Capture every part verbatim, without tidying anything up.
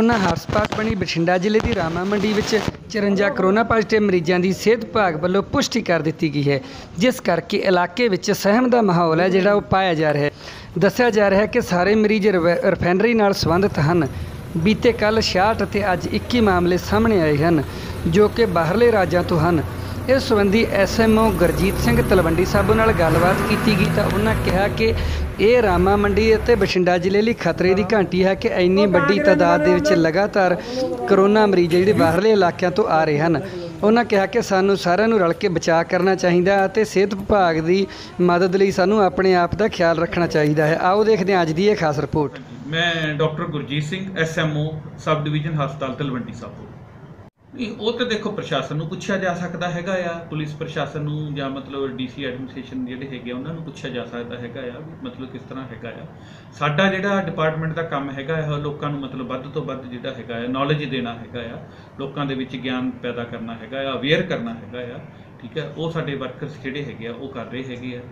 Corona hotspot बनी बठिंडा जिले की रामा मंडी में चुरंजा कोरोना पॉजिटिव मरीजों की सेहत विभाग वालों पुष्टि कर दी गई है, जिस करके इलाके में सहम का माहौल है जोड़ा पाया जा रहा है। दस्या जा रहा है कि सारे मरीज रिफाइनरी नाल संबंधित हैं। बीते कल छियासठ ते अज इक्की मामले सामने आए हैं जो कि बाहरले राज्यों तो हैं। इस संबंधी S M O Gurjeet Singh Talwandi Sabo नाल गलबात की गई तो उन्होंने कहा कि ये रामा मंडी ते बठिंडा जिले लिए खतरे की घंटी है कि इन्नी वड्डी तादाद दे विच लगातार करोना मरीज जिहड़े बाहरले इलाकों तो आ रहे हैं। उन्होंने कहा कि सानू सारिਆਂ ਨੂੰ रल के बचाव करना चाहिए ते सेहत विभाग की मदद लई सानू अपने आप का ख्याल रखना चाहिए है। आओ देखते हैं अज की यह खास रिपोर्ट। मैं doctor Gurjeet Singh S M O sub division हस्पताल तलवंडी साबो। नहीं वो तो देखो प्रशासन को पूछा जा सकता है, पुलिस प्रशासन या मतलब डी सी एडमिनिस्ट्रेशन जोड़े है उन्होंने पूछा जा सकता है मतलब किस तरह है। साडा जिहड़ा डिपार्टमेंट का काम है लोगों को मतलब वध तो वध जिहड़ा है नॉलेज देना है, लोगों के विच ज्ञान पैदा करना है, अवेयर करना है। ठीक है, वो साडे वर्करस जिहड़े है वो कर रहे है।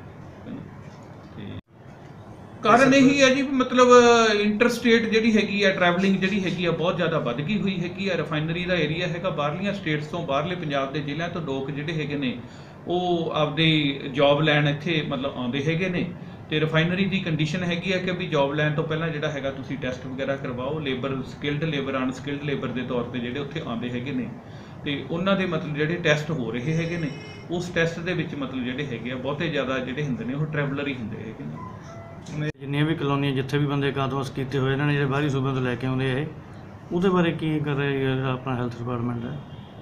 कारण यही है जी मतलब इंटर स्टेट जी हैगी है ट्रैवलिंग जी हैगी है बहुत ज़्यादा वध गई हुई हैगी है। रिफाइनरी का एरिया है बाहरलियां स्टेट्स तो बाहरले पंजाब के जिलों तो लोग जोड़े है ने वो आपदी जॉब लैन इत्थे मतलब आते है ने। तो रिफाइनरी की कंडीशन हैगी है कि भी जॉब लैन तो पहला जोड़ा है तुसी टेस्ट वगैरह करवाओ, labour skilled labour unskilled labour के तौर पर जोड़े उत्थे आते है ने। तो उन्होंने मतलब जोड़े टेस्ट हो रहे है ने उस टेस्ट के मतलब जोड़े है बहुते ज़्यादा जोड़े होंगे ने वो ट्रैवलर ही होंगे है। जिन्नियां भी कलोनियां जिथे भी बंदे कादोस किए हुए इन्होंने जो बाहरी सूबे तो लैके आते हैं वो बारे की कर रहे अपना हैल्थ डिपार्टमेंट है।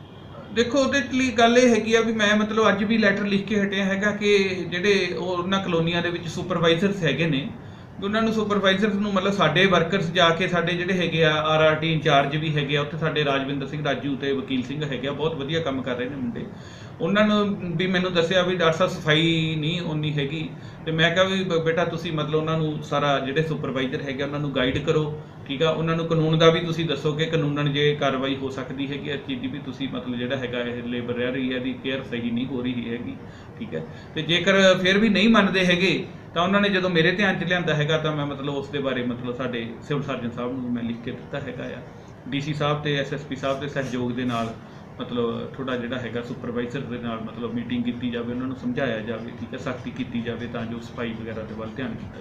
देखो वो गल ये हैगी भी मैं मतलब अज भी लैटर लिख के हटिया है कि जोड़े उन्होंने कलोनिया के सुपरवाइजरस है ने उन्होंने सुपरवाइजरस मतलब साडे वर्करस जाके साडे जिहड़े हैगे आ आर आर टी इंचार्ज भी हैगे उत्थे साडे राजविंदर सिंह राजू ते वकील सिंह हैगे बहुत वधिया काम कर रहे हैं मुंडे। उन्होंने भी मैनू दसिया भी डॉक्टर साहब सफाई नहीं उन्नी हैगी तो मैं कहा भी बेटा तुसी मतलब उन्होंने सारा जिहड़े सुपरवाइजर है उन्होंने गाइड करो। ठीक है, उन्होंने कानून का भी तुसी दसो कि कानूनन जे कार्रवाई हो सकती है इस चीज़ की भी तुसी मतलब जिहड़ा हैगा लेबर रह रही है दी केयर सही नहीं हो रही हैगी। ठीक है, तो जेकर फिर भी नहीं मनते हैगे तो उन्होंने जो मेरे ध्यान च लिया है तो मैं मतलब उस दे बारे मतलब साडे सिविल सर्जन साहब को मैं लिख के दिता है डी सी साहब तो एस एस पी साहब के सहयोग के नाल मतलब थोड़ा जिहड़ा है सुपरवाइजर के नाल मतलब मीटिंग की जाए, उन्होंने समझाया जाए। ठीक है, सख्ती की जाए तो जो सफाई वगैरह के वाल ध्यान किया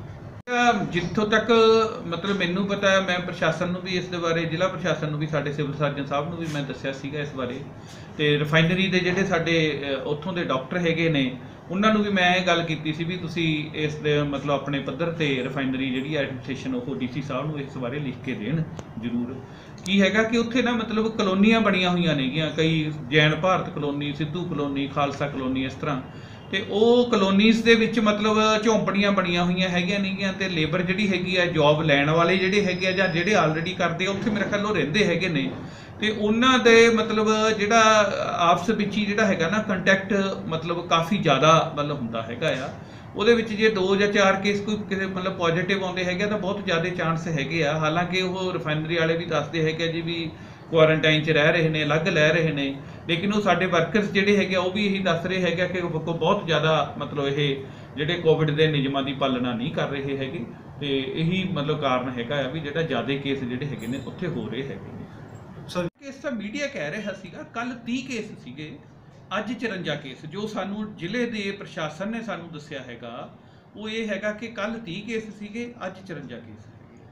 जाए। जितों तक मतलब मैनू पता है मैं प्रशासन भी इस बारे जिला प्रशासन भी साडे सिविल सर्जन साहब भी मैं दसिया सीगा इस बारे। तो रिफाइनरी के जिहड़े साडे उत्थों के डॉक्टर हैगे ने उन्होंने भी मैं गल की सी भी तुसी इस दे मतलब अपने पद्धर ते रिफाइनरी जिहड़ी एडमिनिस्ट्रेशन वो डी सी साहब को इस बारे लिख के देन जरूर की हैगा कि उत्थे ना मतलब कलोनियां बनिया हुई ने कई Jain Bharat colony Sidhu colony Khalsa colony इस तरह तो वो कलोनीज़ दे विच मतलब झोंपड़ियां बनिया हुई हैगियां नहीं तो लेबर जिहड़ी हैगी है जॉब लैण वाले जिहड़े हैगे जां जिहड़े ऑलरेडी करते उत्थे मेरे ख्याल रहिंदे हैगे ने तो उन्होंने दे मतलब जिहड़ा आपस विच ही जिहड़ा हैगा ना कंटैक्ट मतलब काफ़ी ज़्यादा मतलब हुंदा हैगा आ ਉਹਦੇ ਵਿੱਚ ਜੇ दो ਜਾਂ चार केस कोई किसी मतलब पॉजिटिव आते हैं तो बहुत ज़्यादा चांस हैगे आ। हालांकि वो रिफाइनरी वाले भी दसते हैं कि जी भी क्वारंटाइन च रह रहे हैं अलग लै रहे हैं, लेकिन वो साडे वर्करस जिहड़े हैगे वो भी यही दस रहे हैं कि बहुत ज़्यादा मतलब ये जिहड़े कोविड के नियमां की पालना नहीं कर रहे हैगे। तो यही मतलब कारण हैगा भी जिहड़ा ज़्यादा केस जिहड़े हैगे ने उत्थे हो रहे हैगे। सर केस तो मीडिया कह रहा सीगा कल तीस केस सीगे अज चुरंजा केस जो सानू जिले के प्रशासन ने सानू दसिया हैगा वो ये हैगा कि कल तीस केस सीगे अज चुरंजा केस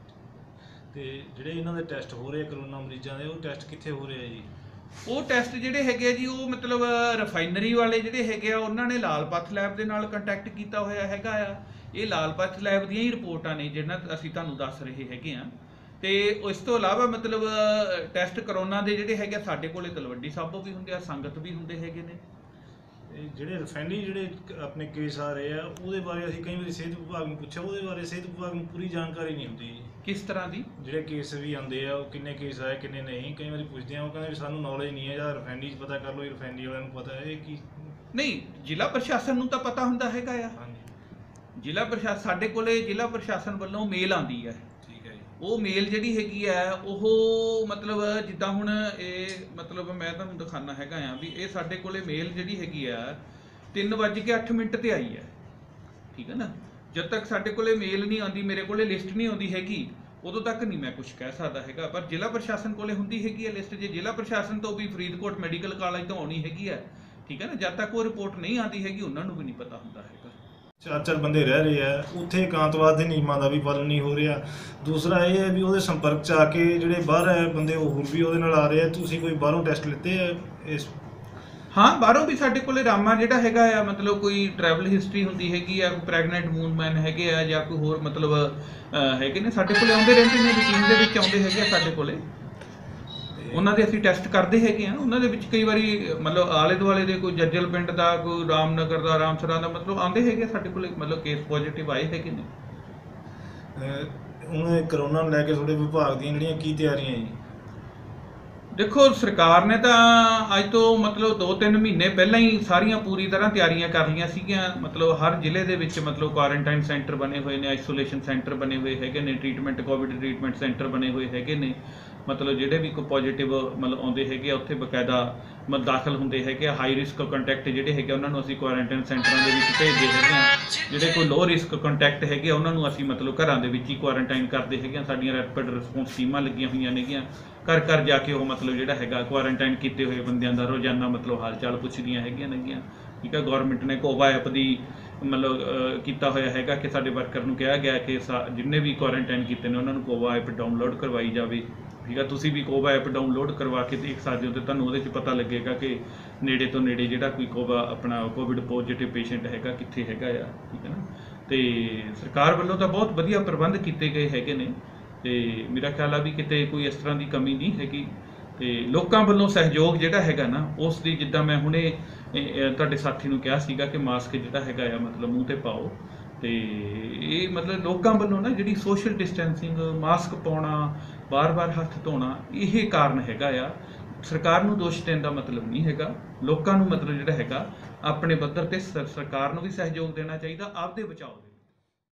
ते जिहड़े इन्हां दे टेस्ट हो रहे करोना मरीजां दे वो टेस्ट कित्थे हो रहे हैं जी? वो टेस्ट जिहड़े हैगे जी वो मतलब रिफाइनरी वाले जिहड़े हैगे आ उन्होंने लाल पथ लैब दे नाल कंटैक्ट किया होया हैगा आ। ये लाल पथ लैब दी ही रिपोर्टां ने जिन्हां असीं तुहानूं दस रहे हैगे आ। तो इस तो इलावा मतलब टैसट करोना के जोड़े है साढ़े को तलवंडी साबो भी होंगे संगत भी होंगे है ने। ਜਿਹੜੇ ਰਿਫਾਈनरी ਜਿਹੜੇ ਆਪਣੇ ਕੇਸ ਆ ਰਹੇ ਆ ਉਹਦੇ ਬਾਰੇ ਅਸੀਂ ਕਈ ਵਾਰੀ ਸਿਹਤ ਵਿਭਾਗ ਨੂੰ ਪੁੱਛਿਆ ਉਹਦੇ ਬਾਰੇ ਸਿਹਤ ਵਿਭਾਗ ਨੂੰ ਪੂਰੀ ਜਾਣਕਾਰੀ ਨਹੀਂ ਹੁੰਦੀ। ਕਿਸ ਤਰ੍ਹਾਂ ਦੀ ਜਿਹੜੇ ਕੇਸ ਵੀ ਆਉਂਦੇ ਆ ਉਹ ਕਿੰਨੇ ਕੇਸ ਆਏ ਕਿੰਨੇ ਨਹੀਂ ਕਈ ਵਾਰੀ ਪੁੱਛਦੇ ਆ ਉਹ ਕਹਿੰਦੇ ਵੀ ਸਾਨੂੰ ਨੌਲੇਜ ਨਹੀਂ ਹੈ ਜਾਂ ਰਿਫਾਈਨਰੀ 'ਚ ਪਤਾ ਕਰ ਲਓ ਰਿਫਾਈਨਰੀ ਵਾਲਿਆਂ ਨੂੰ ਪਤਾ ਹੈ ਕਿ ਨਹੀਂ ਜ਼ਿਲ੍ਹਾ ਪ੍ਰਸ਼ਾਸਨ ਨੂੰ ਤਾਂ ਪਤਾ ਹੁੰਦਾ ਹੈਗਾ ਆ। ਹਾਂਜੀ ਜ਼ਿਲ੍ਹਾ ਪ੍ਰਸ਼ਾਸਨ ਸਾਡੇ ਕੋਲੇ ਜ਼ਿਲ੍ਹਾ ਪ੍ਰਸ਼ਾਸਨ ਵੱਲੋਂ ਮੇਲ ਆਉਂਦੀ ਹੈ। वो मेल जिहड़ी हैगी है वो मतलब जिद्दां हुण ये मतलब मैं तुहानूं दिखाना हैगा आ भी ये साडे कोले मेल जिहड़ी हैगी है तीन वज के अठ मिनट ते आई है। ठीक है ना, जब तक साडे कोले मेल नहीं आती मेरे कोले लिस्ट नहीं आती हैगी ਉਦੋਂ ਤੱਕ ਨਹੀਂ ਮੈਂ ਕੁਝ ਕਹਿ ਸਕਦਾ ਹੈਗਾ। ਪਰ ਜ਼ਿਲ੍ਹਾ ਪ੍ਰਸ਼ਾਸਨ ਕੋਲੇ ਹੁੰਦੀ ਹੈਗੀ ਹੈ ਲਿਸਟ, ਜੇ ਜ਼ਿਲ੍ਹਾ ਪ੍ਰਸ਼ਾਸਨ ਤੋਂ ਵੀ ਫਰੀਦਕੋਟ ਮੈਡੀਕਲ ਕਾਲਜ ਤੋਂ ਆਉਣੀ ਹੈਗੀ ਹੈ, ਠੀਕ ਹੈ ਨਾ, ਜਦ ਤੱਕ ਉਹ ਰਿਪੋਰਟ ਨਹੀਂ ਆਉਂਦੀ ਹੈਗੀ ਉਹਨਾਂ ਨੂੰ ਵੀ ਨਹੀਂ ਪਤਾ ਹੁੰਦਾ ਹੈਗਾ। ਚਾਰ ਚਾਰ ਬੰਦੇ ਰਹਿ ਰਹੇ ਆ ਉੱਥੇ, ਇਕਾਂਤਵਾਸ ਦੇ ਨਿਯਮਾਂ ਦਾ ਵੀ ਪਾਲਣ ਨਹੀਂ ਹੋ ਰਿਹਾ। ਦੂਸਰਾ ਇਹ ਹੈ ਵੀ ਉਹਦੇ ਸੰਪਰਕ 'ਚ ਆ ਕੇ ਜਿਹੜੇ ਬਾਹਰ ਹੈ ਬੰਦੇ ਉਹ ਹੋਰ ਵੀ ਉਹਦੇ ਨਾਲ ਆ ਰਹੇ ਆ। ਤੁਸੀਂ ਕੋਈ ਬਾਹਰੋਂ ਟੈਸਟ ਲਿੱਤੇ ਆ ਇਸ? ਹਾਂ, ਬਾਹਰੋਂ ਵੀ ਸਾਡੇ ਕੋਲੇ ਰਾਮਾ ਜਿਹੜਾ ਹੈਗਾ ਆ, ਮਤਲਬ ਕੋਈ ਟਰੈਵਲ ਹਿਸਟਰੀ ਹੁੰਦੀ ਹੈਗੀ ਆ, ਕੋਈ ਪ੍ਰੈਗਨੈਂਟ ਵੂਮਨ ਹੈਗੇ ਆ ਜਾਂ ਕੋਈ ਹੋਰ ਮਤਲਬ ਹੈਗੇ ਨੇ, ਸਾਡੇ ਕੋਲੇ ਆਉਂਦੇ ਰਹਿੰਦੇ ਨੇ, ਰੂਟੀਨ ਦੇ ਵਿੱਚ ਆਉਂਦੇ ਹੈਗੇ ਆ ਸਾਡੇ ਕੋਲੇ। ਉਹਨਾਂ ਦੇ ਅਸੀਂ ਟੈਸਟ ਕਰਦੇ ਹੈਗੇ ਆ। ਉਹਨਾਂ ਦੇ ਵਿੱਚ ਕਈ ਵਾਰੀ ਮਤਲਬ ਆਲੇ ਦੁਆਲੇ ਦੇ ਕੋਈ ਜੱਜਲ ਪਿੰਡ ਦਾ, ਕੋਈ ਰਾਮਨਗਰ ਦਾ, ਰਾਮਸਰਾ ਦਾ, ਮਤਲਬ ਆਉਂਦੇ ਹੈਗੇ ਸਾਡੇ ਕੋਲੇ, ਮਤਲਬ ਕੇਸ ਪੋਜ਼ਿਟਿਵ ਆਏ ਹੈਗੇ ਨੇ। ਹੁਣ ਕਰੋਨਾ ਨੂੰ ਲੈ ਕੇ ਤੁਹਾਡੇ ਵਿਭਾਗ ਦੀਆਂ ਜਿਹੜੀਆਂ ਕੀ ਤਿਆਰੀਆਂ ਜੀ? ਦੇਖੋ, ਸਰਕਾਰ ਨੇ ਤਾਂ ਅੱਜ ਤੋਂ ਮਤਲਬ ਦੋ ਤਿੰਨ ਮਹੀਨੇ ਪਹਿਲਾਂ ਹੀ ਸਾਰੀਆਂ ਪੂਰੀ ਤਰ੍ਹਾਂ ਤਿਆਰੀਆਂ ਕਰ ਲਈਆਂ ਸੀਗੀਆਂ। ਮਤਲਬ ਹਰ ਜ਼ਿਲ੍ਹੇ ਦੇ ਵਿੱਚ ਮਤਲਬ ਕੁਆਰੰਟਾਈਨ ਸੈਂਟਰ ਬਣੇ ਹੋਏ ਨੇ, ਆਈਸੋਲੇਸ਼ਨ ਸੈਂਟਰ ਬਣੇ ਹੋਏ ਹੈਗੇ ਨੇ, ਟ੍ਰੀਟਮੈਂਟ ਕੋਵਿਡ ਟ੍ਰੀਟਮੈਂਟ ਸੈਂਟਰ ਬਣੇ ਹੋਏ ਹੈਗੇ ਨੇ। ਮਤਲਬ ਜਿਹੜੇ ਵੀ ਕੋਈ ਪੋਜ਼ਿਟਿਵ ਮਤਲਬ ਆਉਂਦੇ ਹੈਗੇ ਆ ਉੱਥੇ ਬਕਾਇਦਾ ਮਤਲਬ ਦਾਖਲ ਹੁੰਦੇ ਹੈਗੇ ਆ। ਹਾਈ ਰਿਸਕ ਕੰਟੈਕਟ ਜਿਹੜੇ ਹੈਗੇ ਉਹਨਾਂ ਨੂੰ ਅਸੀਂ ਕੁਆਰੰਟਾਈਨ ਸੈਂਟਰਾਂ ਦੇ ਵਿੱਚ ਭੇਜਦੇ ਹੈਗੇ ਆ। ਜਿਹੜੇ ਕੋਈ ਲੋ ਰਿਸਕ ਕੰਟੈਕਟ ਹੈਗੇ ਆ ਉਹਨਾਂ ਨੂੰ ਅਸੀਂ ਮਤਲਬ ਘਰਾਂ ਦੇ ਵਿੱਚ ਹੀ ਕੁਆਰੰਟਾਈਨ ਕਰਦੇ ਹੈਗੇ ਆ। ਸਾਡੀਆਂ ਰੈਪਿਡ ਰਿਸਪੌਂਸ ਟੀਮਾਂ ਲੱਗੀਆਂ ਹੋਈਆਂ ਨੇਗੀਆਂ, ਘਰ ਘਰ ਜਾ ਕੇ ਉਹ ਮਤਲਬ ਜਿਹੜਾ ਹੈਗਾ ਕੁਆਰੰਟਾਈਨ ਕੀਤੇ ਹੋਏ ਬੰਦਿਆਂ ਦਾ ਰੋਜ਼ਾਨਾ ਮਤਲਬ ਹਾਲ ਚਾਲ ਪੁੱਛਦੀਆਂ ਹੈਗੀਆਂ ਨੇਗੀਆਂ, ਠੀਕ ਹੈ। ਗੌਰਮੈਂਟ ਨੇ ਕੋਵਾ ਐਪ ਦੀ ਮਤਲਬ ਕੀਤਾ ਹੋਇਆ ਹੈਗਾ ਕਿ ਸਾਡੇ ਵਰਕਰ ਨੂੰ ਕਿਹਾ ਗਿਆ ਕਿ ਜਿੰਨੇ ਵੀ ਕੁਆਰੰਟਾਈਨ ਕੀਤੇ ਨੇ ਉਹਨਾਂ ਨੂੰ ਕੋਵਾ ਐਪ ਡਾਊਨਲੋਡ ਕਰਵਾਈ ਜਾਵੇ, ਠੀਕ ਹੈ। ਤੁਸੀਂ ਵੀ ਕੋਵਾ ਐਪ ਡਾਊਨਲੋਡ ਕਰਵਾ ਕੇ ਦੇਖ ਸਕਦੇ ਹੋ ਤੇ ਤੁਹਾਨੂੰ ਉਹਦੇ 'ਚ ਪਤਾ ਲੱਗੇਗਾ ਕਿ ਨੇੜੇ ਤੋਂ ਨੇੜੇ ਜਿਹੜਾ ਕੋਈ ਕੋਵਾ ਆਪਣਾ ਕੋਵਿਡ ਪੋਜ਼ਿਟਿਵ ਪੇਸ਼ੈਂਟ ਹੈਗਾ ਕਿੱਥੇ ਹੈਗਾ ਆ, ਠੀਕ ਹੈ ਨਾ। ਤੇ ਸਰਕਾਰ ਵੱਲੋਂ ਤਾਂ ਬਹੁਤ ਵਧੀਆ ਪ੍ਰਬੰਧ ਕੀਤੇ ਗਏ ਹੈਗੇ ਨੇ ਤੇ ਮੇਰਾ ਖਿਆਲ ਆ ਵੀ ਕਿਤੇ ਕੋਈ ਇਸ ਤਰ੍ਹਾਂ ਦੀ ਕਮੀ ਨਹੀਂ ਹੈਗੀ। ਤੇ ਲੋਕਾਂ ਵੱਲੋਂ ਸਹਿਯੋਗ ਜਿਹੜਾ ਹੈਗਾ ਨਾ ਉਸ ਦੀ, ਜਿੱਦਾਂ ਮੈਂ ਹੁਣੇ ਤੁਹਾਡੇ ਸਾਥੀ ਨੂੰ ਕਿਹਾ ਸੀਗਾ ਕਿ ਮਾਸਕ ਜਿਹੜਾ ਹੈਗਾ ਆ ਮਤਲਬ ਮੂੰਹ ਤੇ ਪਾਓ, ਤੇ ਇਹ ਮਤਲਬ ਲੋਕਾਂ ਵੱਲੋਂ ਨਾ ਜਿਹੜੀ ਸੋਸ਼ਲ ਡਿਸਟੈਂਸਿੰਗ, ਮਾਸਕ ਪਾਉਣਾ, ਬਾਰ-ਬਾਰ ਹੱਥ ਧੋਣਾ, ਇਹ ਕਾਰਨ ਹੈਗਾ ਆ। ਸਰਕਾਰ ਨੂੰ ਦੋਸ਼ ਦੇਣ ਦਾ ਮਤਲਬ ਨਹੀਂ ਹੈਗਾ। ਲੋਕਾਂ ਨੂੰ ਮਤਲਬ ਜਿਹੜਾ ਹੈਗਾ ਆਪਣੇ ਪੱਧਰ ਤੇ ਸਰਕਾਰ ਨੂੰ ਵੀ ਸਹਿਯੋਗ ਦੇਣਾ ਚਾਹੀਦਾ ਆਪਦੇ ਬਚਾਓ।